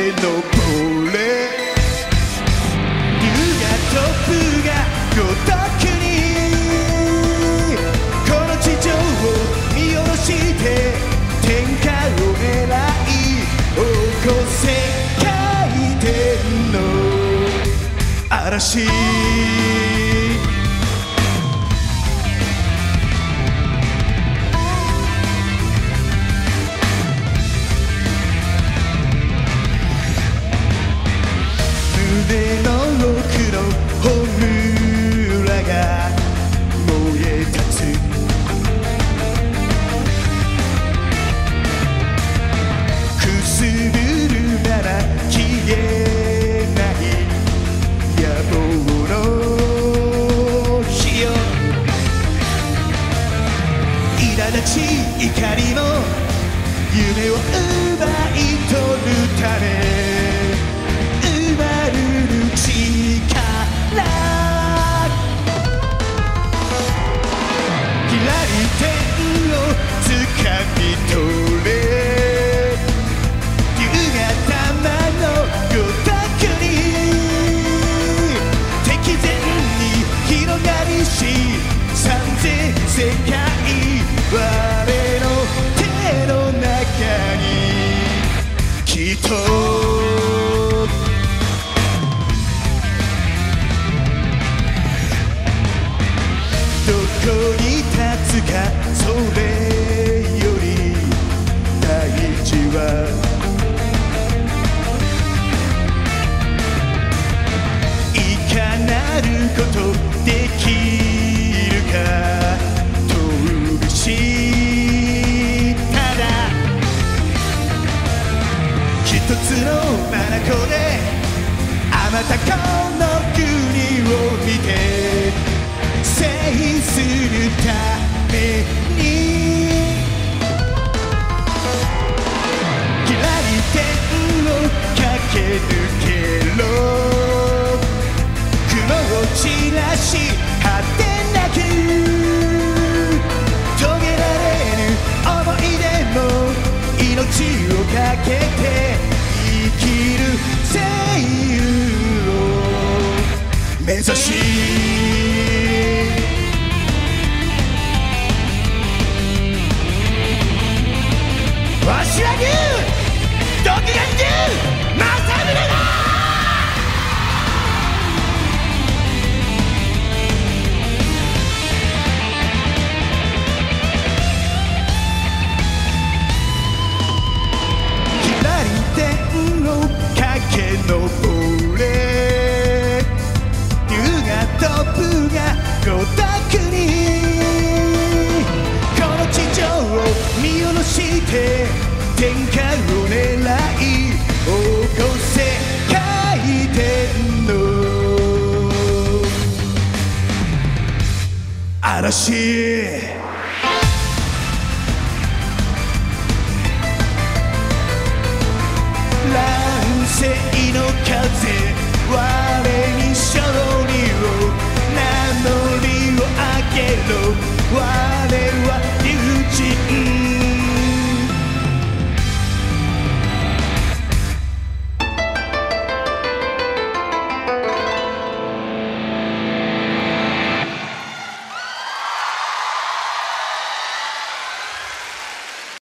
登れ竜がトップがごとくにこの地上を見下ろして天下を狙い起こせ回転の嵐胸の奥の炎が燃え立つくすぶるなら消えない野望の火よ苛立ち怒りも夢を奪い取るため世界我の手の中にきっとどこに立つかそれより大事はいかなることできるかただ一つの眼であまたこの国を見て制するために左手を駆け抜けろ雲を散らし果てなく命をかけて生きる声優を目指しわしはRyuu独眼Ryuu政宗だ登れ竜がトップがごとくにこの地上を見下ろして天下を狙い起こせ回転の嵐